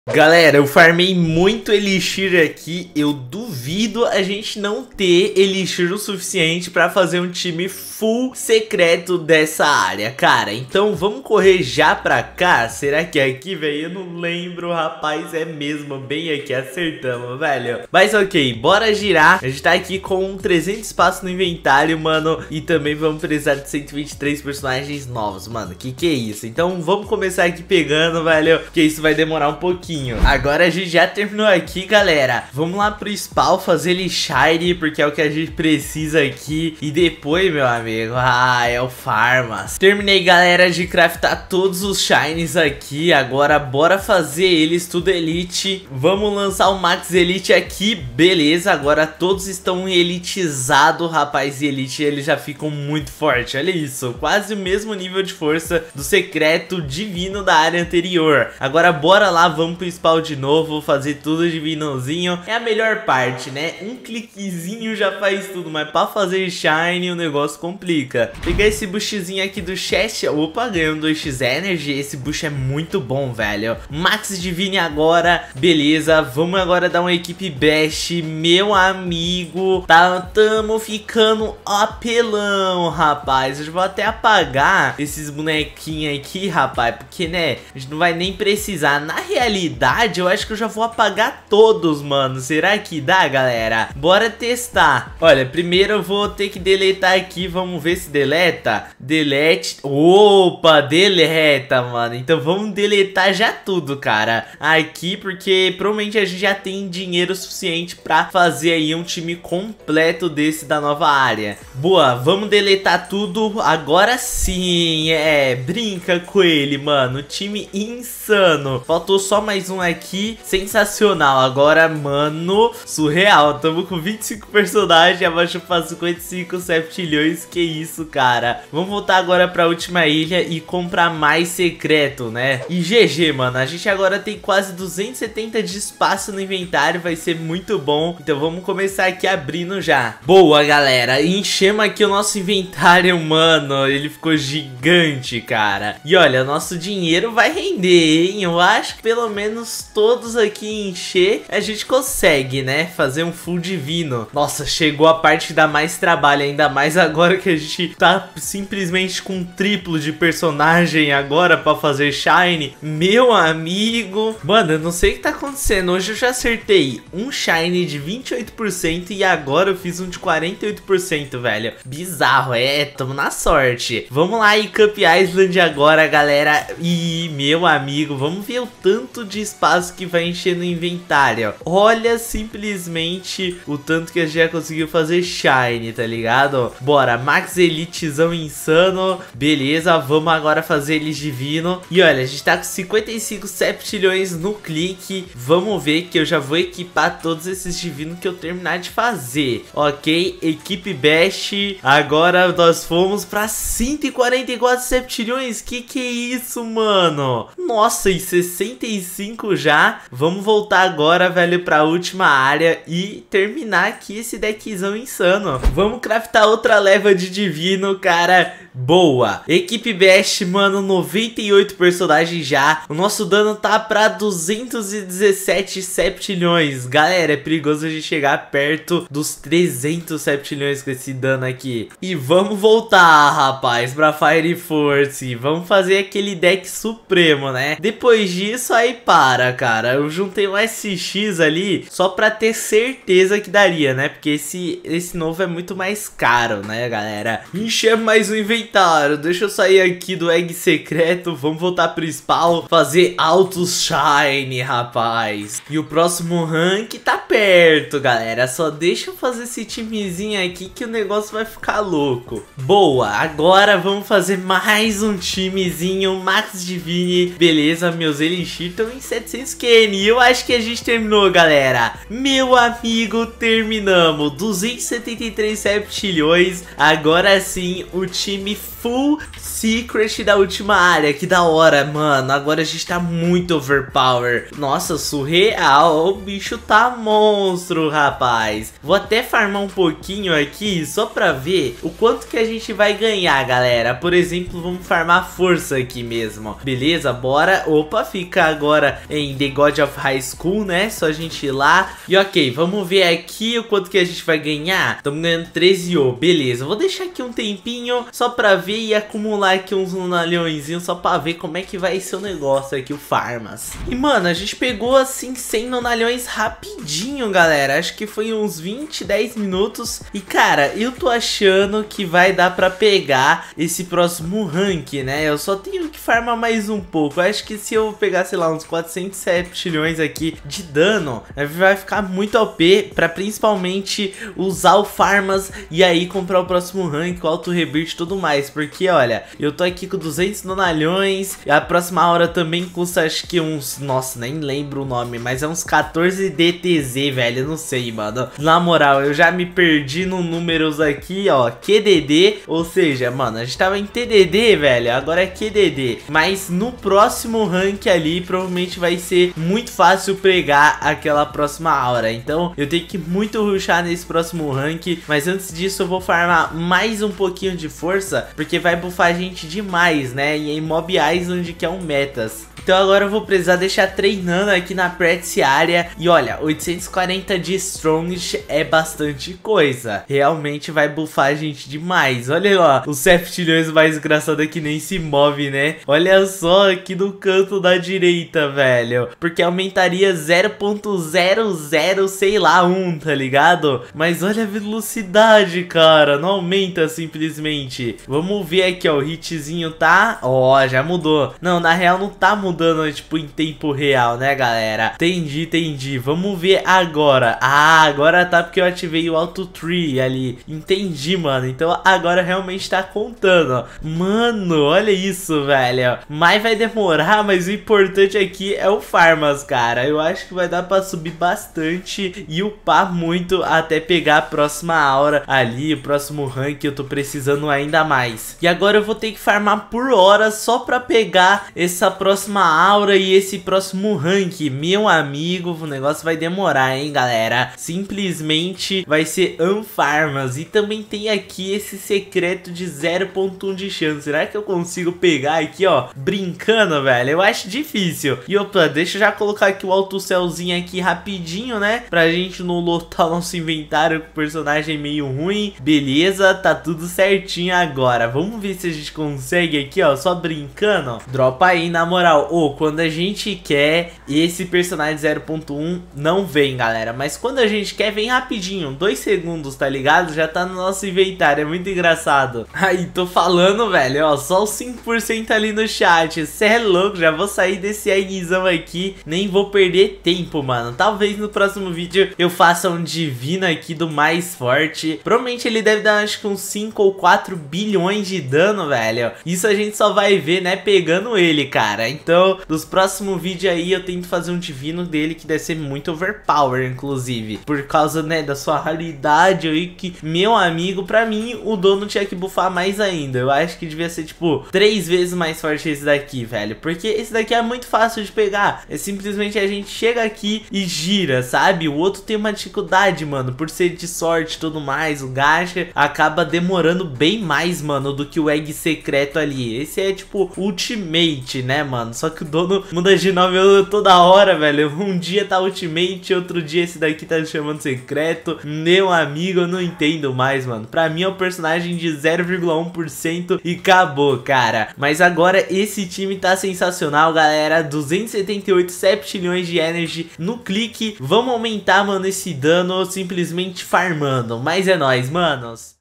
Galera, eu farmei muito Elixir aqui, eu duvido a gente não ter Elixir o suficiente pra fazer um time full secreto dessa área, cara. Então vamos correr já pra cá, será que é aqui, velho? Eu não lembro, rapaz, é mesmo, bem aqui, acertamos, velho. Mas ok, bora girar, a gente tá aqui com 300 espaço no inventário, mano, e também vamos precisar de 123 personagens novos, mano, que é isso? Então vamos começar aqui pegando, velho, porque isso vai demorar um pouquinho. Agora a gente já terminou aqui, galera. Vamos lá pro spawn fazer ele shiny, porque é o que a gente precisa aqui. E depois, meu amigo, é o farmas. Terminei, galera, de craftar todos os shinies aqui. Agora bora fazer eles tudo elite. Vamos lançar o max elite aqui, beleza. Agora todos estão elitizados, rapaz. E elite, eles já ficam muito fortes, olha isso. Quase o mesmo nível de força do secreto divino da área anterior. Agora bora lá, vamos pro spawn de novo, fazer tudo divinozinho. É a melhor parte, né? Um cliquezinho já faz tudo, mas pra fazer shine o negócio complica. Pegar esse boostzinho aqui do chest. Opa, ganhei um 2x energy. Esse boost é muito bom, velho. Max divine agora, beleza. Vamos agora dar uma equipe best, meu amigo. Tamo ficando apelão, rapaz. Eu vou até apagar esses bonequinhos aqui, rapaz, porque, né, a gente não vai nem precisar. Na realidade, eu acho que eu já vou apagar todos, mano. Será que dá, galera? Bora testar. Olha, primeiro eu vou ter que deletar aqui. Vamos ver se deleta. Delete. Opa, deleta, mano. Então vamos deletar já tudo, cara, aqui, porque provavelmente a gente já tem dinheiro suficiente pra fazer aí um time completo desse da nova área. Boa, vamos deletar tudo. Agora sim, brinca com ele, mano. Time insano. Faltou só mais um aqui, sensacional. Agora, mano, surreal. Tamo com 25 personagens, abaixo pra 55 septilhões. Que isso, cara. Vamos voltar agora pra última ilha e comprar mais secreto, né? E GG, mano, a gente agora tem quase 270 de espaço no inventário. Vai ser muito bom. Então vamos começar aqui abrindo já. Boa, galera, enchemos aqui o nosso inventário, mano. Ele ficou gigante, cara. E olha, nosso dinheiro vai render, hein? Eu acho que pelo menos todos aqui encher, a gente consegue, né? Fazer um full divino. Nossa, chegou a parte que dá mais trabalho, ainda mais agora que a gente tá simplesmente com um triplo de personagem agora pra fazer shine. Meu amigo, mano, eu não sei o que tá acontecendo. Hoje eu já acertei um shine de 28% e agora eu fiz um de 48%, velho. Bizarro, tamo na sorte. Vamos lá em Cup Island agora, galera. E, meu amigo, vamos ver o tanto de espaço que vai encher no inventário. Olha simplesmente o tanto que a gente já conseguiu fazer shine, tá ligado? Bora, max elitezão insano. Beleza, vamos agora fazer eles divino. E olha, a gente tá com 55 septilhões no clique. Vamos ver que eu já vou equipar todos esses divinos que eu terminar de fazer. Ok, equipe best. Agora nós fomos pra 144 septilhões. Que é isso, mano? Nossa, e 65 já. Vamos voltar agora, velho, pra última área e terminar aqui esse deckzão insano. Vamos craftar outra leva de divino, cara. Boa. Equipe best, mano, 98 personagens já. O nosso dano tá pra 217 septilhões. Galera, é perigoso a gente chegar perto dos 300 septilhões com esse dano aqui. E vamos voltar, rapaz, pra Fire Force. Vamos fazer aquele deck supremo, né? Depois disso, aí para, cara. Eu juntei um SX ali só pra ter certeza que daria, né? Porque esse novo é muito mais caro, né, galera? Enchemos mais um inventário. Deixa eu sair aqui do egg secreto. Vamos voltar pro spawn, fazer altos shine, rapaz. E o próximo rank tá perto, galera. Só deixa eu fazer esse timezinho aqui que o negócio vai ficar louco. Boa, agora vamos fazer mais um timezinho max divine. Beleza, meus elixir estão em 700 QN. Eu acho que a gente terminou, galera. Meu amigo, terminamos. 273 septilhões. Agora sim, o time full secret da última área. Que da hora, mano. Agora a gente tá muito overpower. Nossa, surreal. O bicho tá monstro, rapaz. Vou até farmar um pouquinho aqui só pra ver o quanto que a gente vai ganhar, galera. Por exemplo, vamos farmar força aqui mesmo. Beleza, bora. Opa, fica agora em The God of High School, né? Só a gente ir lá. E ok, vamos ver aqui o quanto que a gente vai ganhar. Estamos ganhando 13 O. Beleza, vou deixar aqui um tempinho só pra ver e acumular aqui uns nonalhõezinhos só pra ver como é que vai ser o negócio aqui, o farmas. E mano, a gente pegou assim 100 nonalhões rapidinho, galera. Acho que foi uns 20, 10 minutos. E cara, eu tô achando que vai dar pra pegar esse próximo rank, né? Eu só tenho que farmar mais um pouco. Eu acho que se eu pegar, sei lá, uns 407 trilhões aqui de dano, vai ficar muito OP pra principalmente usar o farmas e aí comprar o próximo rank, o auto rebirth e tudo mais. Porque olha, eu tô aqui com 200 nonalhões e a próxima hora também custa acho que uns, nossa, nem lembro o nome, mas é uns 14 DTZ, velho, eu não sei, mano. Na moral, eu já me perdi no números aqui, ó, QDD, ou seja, mano, a gente tava em TDD, velho, agora é QDD. Mas no próximo rank ali, provavelmente vai ser muito fácil pegar aquela próxima aura. Então, eu tenho que muito rushar nesse próximo rank, mas antes disso eu vou farmar mais um pouquinho de força, porque vai buffar a gente demais, né, e em Mob Island, que é um metas. Então agora eu vou precisar deixar treinando aqui na practice área. E olha, 840 de strong é bastante coisa. Realmente vai buffar a gente demais. Olha lá, o septilhões mais engraçado é que nem se move, né? Olha só aqui no canto da direita, velho. Porque aumentaria 0.00 sei lá 1, tá ligado? Mas olha a velocidade, cara. Não aumenta simplesmente. Vamos ver aqui, ó. O hitzinho tá... Ó, já mudou. Não, na real não tá mudando, tipo, em tempo real, né, galera? Entendi, entendi. Vamos ver agora. Ah, agora tá porque eu ativei o Auto Tree ali. Entendi, mano. Então agora realmente tá contando. Mano, olha isso, velho. Mas vai demorar, mas o importante aqui é o farmas, cara. Eu acho que vai dar pra subir bastante e upar muito até pegar a próxima aura ali, o próximo rank. Eu tô precisando ainda mais. E agora eu vou ter que farmar por hora só pra pegar essa próxima aura e esse próximo rank. Meu amigo, o negócio vai demorar, hein, galera. Simplesmente vai ser unfarmas. E também tem aqui esse secreto de 0.1 de chance. Será que eu consigo pegar aqui, ó, brincando, velho? Eu acho difícil. E opa, deixa eu já colocar aqui o alto céuzinho aqui rapidinho, né, pra gente não lotar o nosso inventário com o personagem meio ruim. Beleza, tá tudo certinho agora. Vamos ver se a gente consegue aqui, ó, só brincando. Dropa aí, na moral. Ou quando a gente quer, esse personagem 0.1 não vem, galera. Mas quando a gente quer, vem rapidinho. 2 segundos, tá ligado? Já tá no nosso inventário. É muito engraçado. Aí, tô falando, velho. Ó, só os 5% ali no chat. Cê é louco. Já vou sair desse eggzão aqui. Nem vou perder tempo, mano. Talvez no próximo vídeo eu faça um divino aqui do mais forte. Provavelmente ele deve dar, acho que uns 5 ou 4 bilhões de dano, velho. Isso a gente só vai ver, né, pegando ele, cara. Então, nos próximos vídeos aí eu tento fazer um divino dele que deve ser muito overpower, inclusive. Por causa, né, da sua raridade aí que, meu amigo, pra mim, o dono tinha que buffar mais ainda. Eu acho que devia ser, tipo, 3 vezes mais forte esse daqui, velho. Porque esse daqui é muito fácil de pegar. É simplesmente a gente chega aqui e gira, sabe? O outro tem uma dificuldade, mano, por ser de sorte e tudo mais. O gacha acaba demorando bem mais, mano, do que o egg secreto ali. Esse é, tipo, ultimate, né, mano? Só que o dono muda de nome toda hora, velho. Um dia tá ultimate, outro dia esse daqui tá chamando secreto. Meu amigo, eu não entendo mais, mano. Pra mim é um personagem de 0,1% e acabou, cara. Mas agora esse time tá sensacional, galera. 278 septilhões de energy no clique. Vamos aumentar, mano, esse dano simplesmente farmando. Mas é nóis, manos.